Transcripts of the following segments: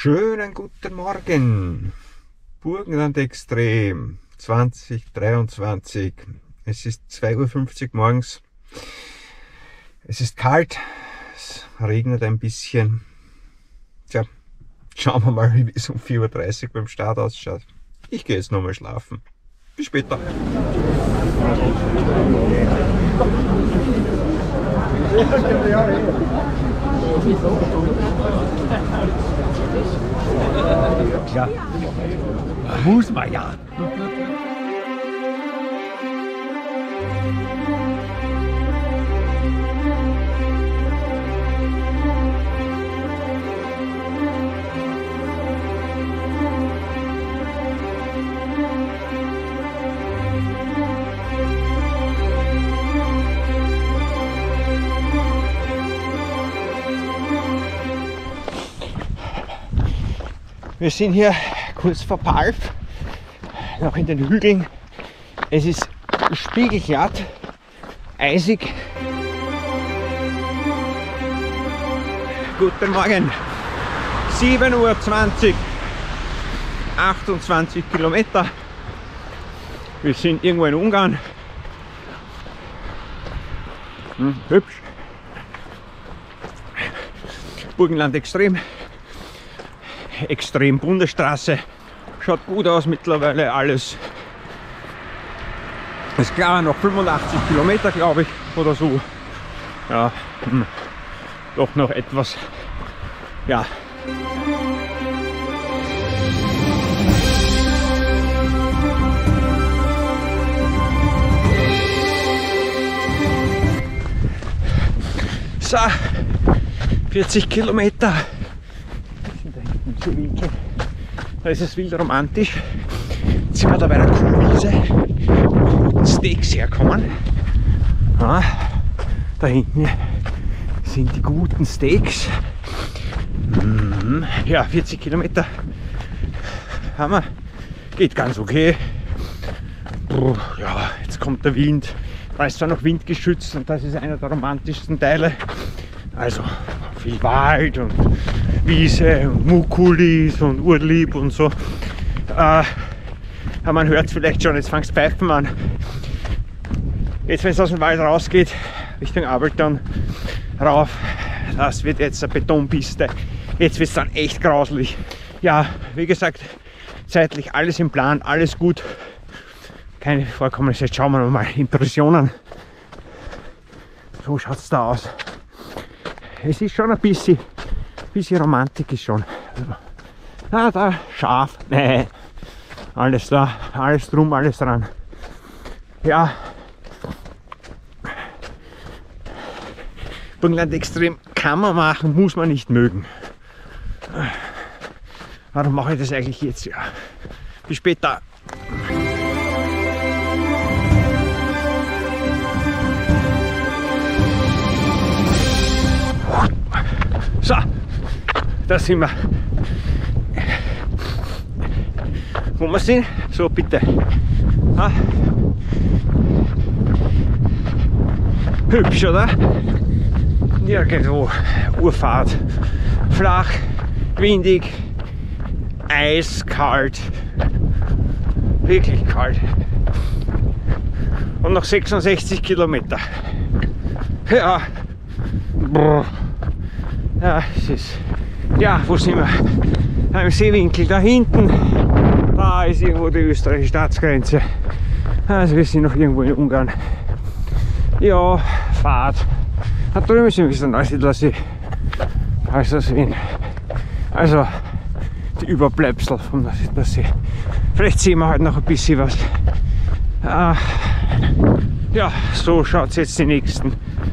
Schönen guten Morgen, Burgenland Extrem 2023. Es ist 2:50 Uhr morgens. Es ist kalt, es regnet ein bisschen. Tja, schauen wir mal, wie es um 4:30 Uhr beim Start ausschaut. Ich gehe jetzt nochmal schlafen. Bis später. Ja, muss man ja. Wir sind hier kurz vor Palf, noch in den Hügeln. Es ist spiegelglatt, eisig. Guten Morgen, 7:20 Uhr, 28 Kilometer. Wir sind irgendwo in Ungarn. Hübsch. Burgenland Extrem. Extrem Bundesstraße, schaut gut aus mittlerweile alles. Ist klar, noch 85 Kilometer, glaube ich, oder so. Ja, doch noch etwas. Ja. So, 40 Kilometer. Winkel. Da ist es wild romantisch. Jetzt sind wir da bei der Kuhwiese, wo die Steaks herkommen. Ja, da hinten sind die guten Steaks. Ja, 40 Kilometer haben wir. Geht ganz okay. Ja, jetzt kommt der Wind. Da ist zwar noch windgeschützt und das ist einer der romantischsten Teile. Also viel Wald und Wiese und Mukulis und Urlieb und so. Aber man hört es vielleicht schon, jetzt fängst Pfeifen an. Jetzt, wenn es aus dem Wald rausgeht, Richtung Abelton rauf, das wird jetzt eine Betonpiste. Jetzt wird es dann echt grauslich. Ja, wie gesagt, zeitlich alles im Plan, alles gut. Keine Vorkommnisse. Jetzt schauen wir mal Impressionen. So schaut es da aus. Es ist schon ein bisschen Romantik ist schon. Ah, da Schaf, nee, alles da, alles drum, alles dran. Ja, Burgenland Extrem kann man machen, muss man nicht mögen. Warum mache ich das eigentlich jetzt? Ja, bis später. So, da sind wir. Wo wir sind? So, bitte. Ah. Hübsch, oder? Nirgendwo Urfahrt. Flach, windig, eiskalt. Wirklich kalt. Und noch 66 Kilometer. Ja. Boah. Ja, es ist. Ja, wo sind wir? Am Seewinkel da hinten. Da ist irgendwo die österreichische Staatsgrenze. Also wir sind noch irgendwo in Ungarn. Ja, Fahrt. Da drüben sind wir bis Neusiedler See. Also sehen. Also die Überbleibsel vom Neusiedler See. Vielleicht sehen wir halt noch ein bisschen was. Ja, so schaut es jetzt die nächsten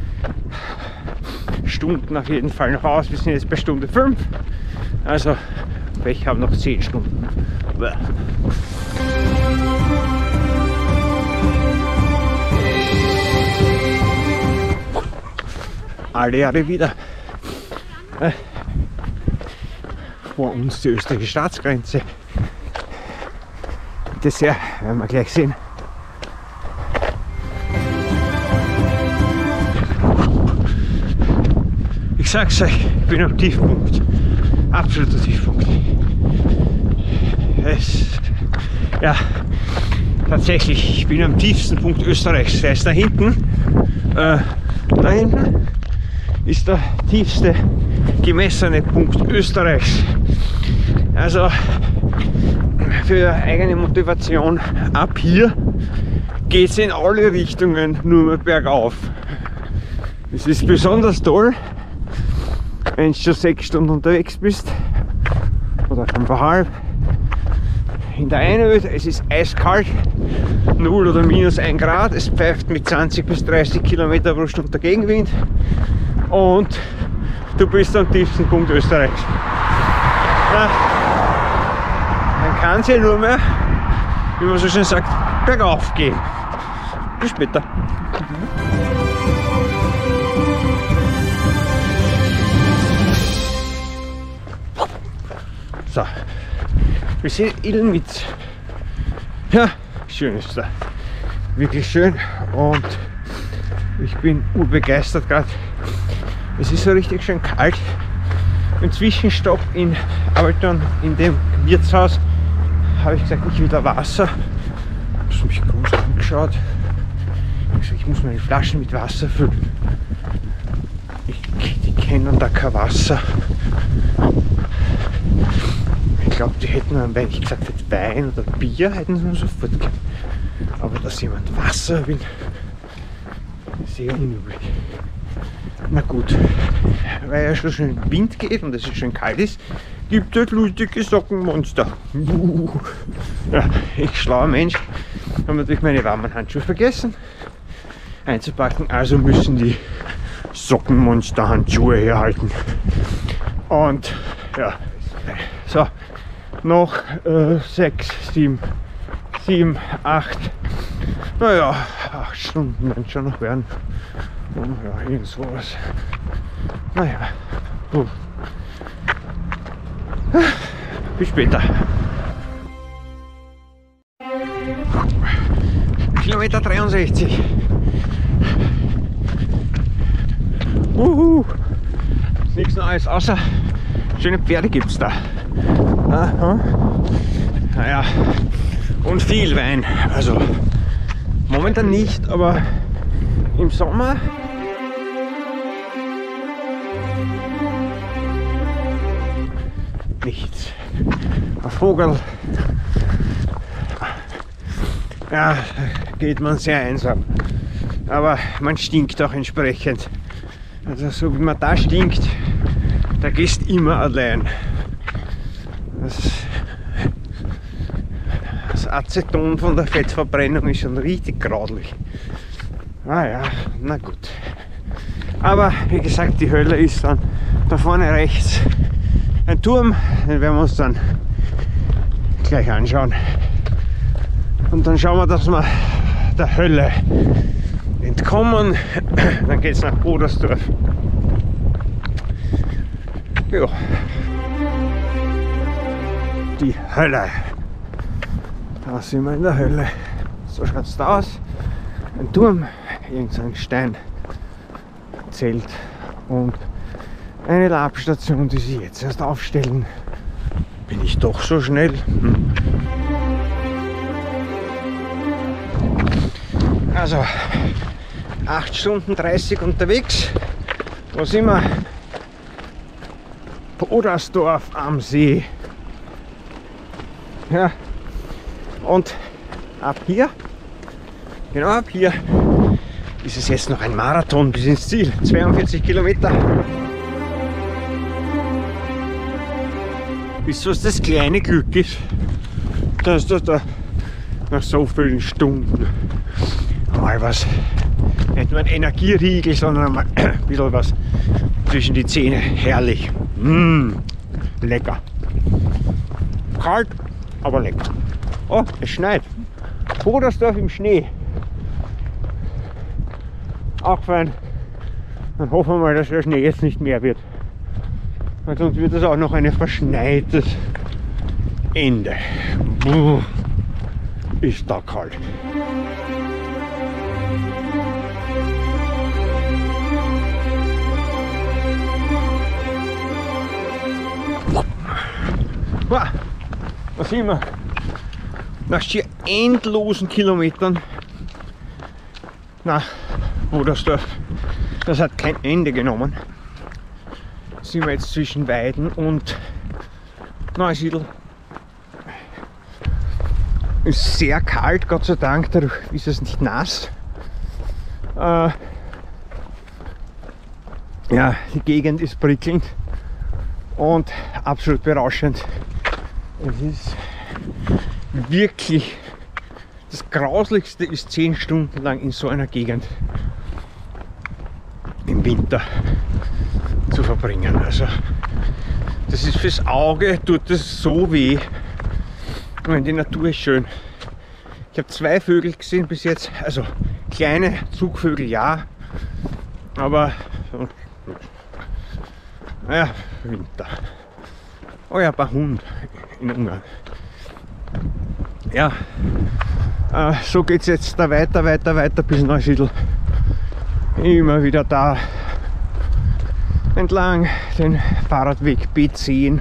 Stunden auf jeden Fall noch aus. Wir sind jetzt bei Stunde 5. Also ich habe noch 10 Stunden. Alle Jahre wieder. Vor uns die österreichische Staatsgrenze. Das ja, werden wir gleich sehen. Ich sag's euch, ich bin am Tiefpunkt. Absoluter Tiefpunkt. Ja, tatsächlich, ich bin am tiefsten Punkt Österreichs. Der ist da hinten. Da hinten ist der tiefste gemessene Punkt Österreichs. Also für eigene Motivation, ab hier geht es in alle Richtungen nur mehr bergauf. Es ist besonders toll, wenn du schon 6 Stunden unterwegs bist oder 5,5. In der Einöde, es ist eiskalt, 0 oder minus 1 Grad, es pfeift mit 20 bis 30 Kilometer pro Stunde der Gegenwind und du bist am tiefsten Punkt Österreichs. Na, dann kann es ja nur mehr, wie man so schön sagt, bergauf gehen. Bis später. So, wir sind Illmitz. Ja, schön ist da. Wirklich schön und ich bin urbegeistert gerade. Es ist so richtig schön kalt. Im Zwischenstopp in Alton, in dem Wirtshaus, habe ich gesagt, ich will da Wasser. Ich habe mich groß angeschaut. Ich habe gesagt, ich muss meine Flaschen mit Wasser füllen. Die kennen da kein Wasser. Ich glaube, die hätten dann, wenn ich gesagt hätte Wein oder Bier, hätten sie mir sofort gegeben. Aber dass jemand Wasser will, sehr unüblich. Na gut, weil ja schon schön Wind geht und es schön kalt ist, gibt es lustige Sockenmonster. Ja, ich schlauer Mensch, habe natürlich meine warmen Handschuhe vergessen einzupacken, also müssen die Sockenmonster-Handschuhe herhalten. Und ja, so, noch 6, 7, 8, naja, 8 Stunden werden schon noch werden. Ja, irgend sowas. Naja, bis später. Kilometer 63. Nichts Neues, außer schöne Pferde gibt es da. Aha. Naja, und viel Wein. Also momentan nicht, aber im Sommer nichts. Ein Vogel. Ja, geht man sehr einsam. Aber man stinkt auch entsprechend. Also so wie man da stinkt, da gehst immer allein. Das Aceton von der Fettverbrennung ist schon richtig grauslich. Ah ja, na gut. Aber wie gesagt, die Hölle ist dann da vorne rechts ein Turm, den werden wir uns dann gleich anschauen. Und dann schauen wir, dass wir der Hölle entkommen. Dann geht es nach Oderstdorf. Ja. Die Hölle. Da sind wir in der Hölle. So schaut es da aus. Ein Turm, irgendein Stein, Zelt und eine Labstation, die sie jetzt erst aufstellen. Bin ich doch so schnell? Also 8 Stunden 30 unterwegs. Wo sind wir? Oderstdorf am See. Ja, und ab hier, genau ab hier, ist es jetzt noch ein Marathon bis ins Ziel. 42 Kilometer. Wisst ihr, was das kleine Glück ist? Dass du da nach so vielen Stunden mal was, nicht nur ein Energieriegel, sondern mal ein bisschen was zwischen die Zähne. Herrlich. Lecker. Kalt, aber lecker. Oh, es schneit. Oderstdorf im Schnee. Auch fein. Dann hoffen wir mal, dass der Schnee jetzt nicht mehr wird. Weil sonst wird es auch noch ein verschneites Ende. Ist da kalt. Da sind wir. Nach schier endlosen Kilometern, wo das hat kein Ende genommen, sind wir jetzt zwischen Weiden und Neusiedl. Ist sehr kalt, Gott sei Dank, dadurch ist es nicht nass. Ja, die Gegend ist prickelnd und absolut berauschend. Es ist wirklich das Grauslichste ist 10 Stunden lang in so einer Gegend im Winter zu verbringen. Also das ist fürs Auge, tut das so weh. Die Natur ist schön. Ich habe 2 Vögel gesehen bis jetzt, also kleine Zugvögel ja, aber naja, Winter. Oh ja, ein paar Hunde in Ungarn. Ja, so geht es jetzt da weiter bis Neusiedl. Immer wieder da entlang den Fahrradweg B10.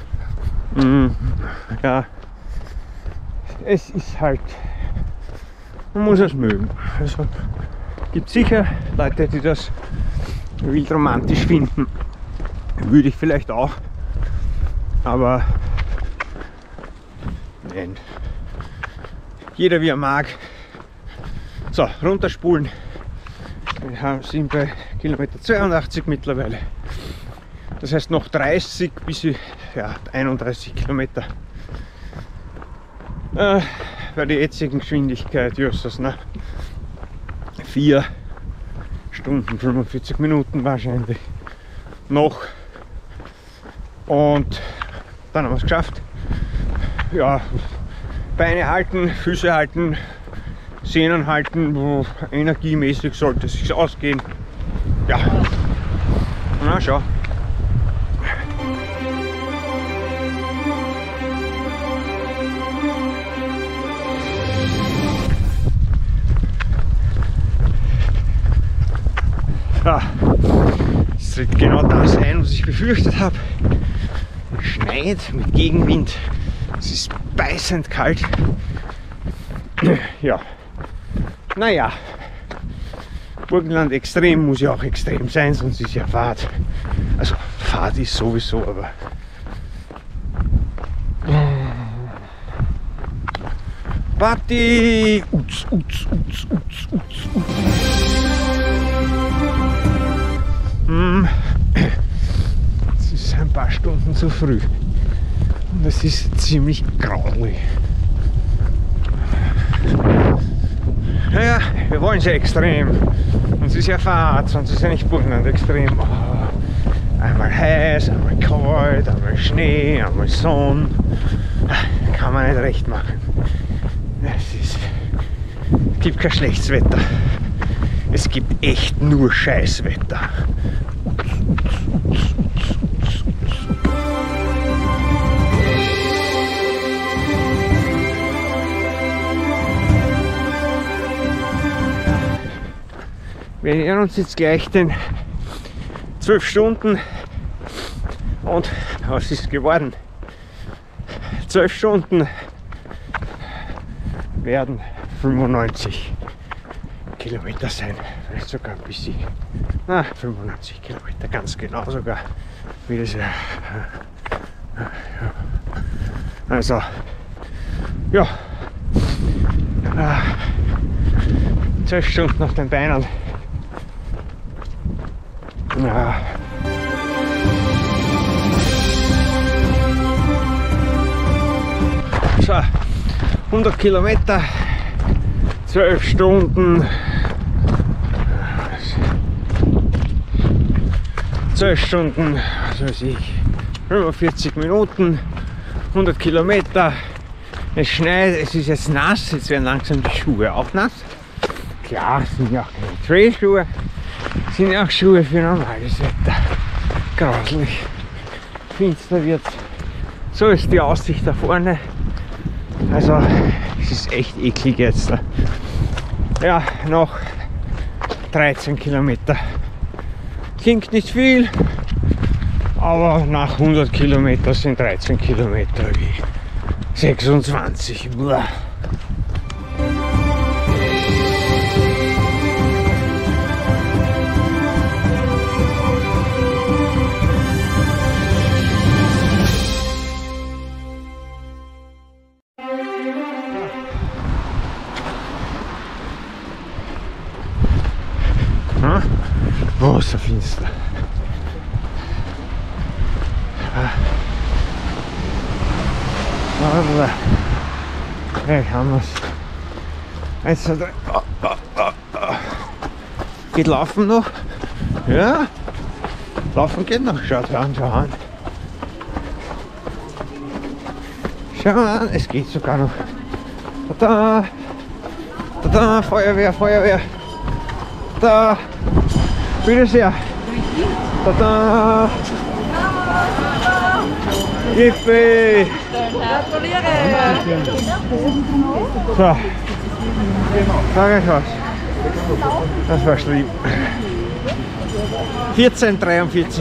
Ja, es ist halt, man muss es mögen. Also gibt sicher Leute, die das wild romantisch finden. Würde ich vielleicht auch, aber nein. Jeder wie er mag. So, runterspulen. Wir sind bei Kilometer 82 mittlerweile. Das heißt noch 30 bis 31 Kilometer. Bei der jetzigen Geschwindigkeit, Justus, 4 Stunden, 45 Minuten wahrscheinlich noch. Und dann haben wir es geschafft. Ja, Beine halten, Füße halten, Sehnen halten, energiemäßig sollte es sich ausgehen. Ja, na schau. Ja, es tritt genau das ein, was ich befürchtet habe. Es schneit mit Gegenwind, es ist beißend kalt. Ja, naja, Burgenland extrem muss ja auch extrem sein, sonst ist ja Fahrt. Also Fahrt ist sowieso, aber Party! Es ist ein paar Stunden zu früh und es ist ziemlich grauslich. Naja, wir wollen es ja extrem. Uns ist ja Fahrt, sonst ist ja nicht Burgenland extrem. Oh, einmal heiß, einmal kalt, einmal Schnee, einmal Sonne. Kann man nicht recht machen. Es gibt kein schlechtes Wetter. Es gibt echt nur Scheißwetter. Wir nähern uns jetzt gleich den 12 Stunden und was ist geworden? 12 Stunden werden 95 Kilometer sein, vielleicht sogar ein bisschen, 95 Kilometer, ganz genau sogar, wie das also, ja, 12 Stunden auf den Beinen. Ja. So, 100 Kilometer, 12 Stunden, 12 Stunden, was weiß ich, 45 Minuten, 100 Kilometer, es schneit, es ist jetzt nass, jetzt werden langsam die Schuhe auch nass. Klar, es sind ja auch keine Trailschuhe, sind ja auch Schuhe für normales Wetter. Grauslich, finster wird. So ist die Aussicht da vorne. Also, es ist echt eklig jetzt. Ja, noch 13 Kilometer. Klingt nicht viel, aber nach 100 Kilometern sind 13 Kilometer wie 26. Uah. Wasserfinster. Hey, haben wir's. 1, 2, 3. Geht laufen noch? Ja? Laufen geht noch. Schaut an, schau an. Schau an, es geht sogar noch. Tada! Tada! Feuerwehr, Feuerwehr! Da! Bitte sehr! Tada! Yippie! Gratuliere! So, sag euch was. Das war schlimm. 14:43.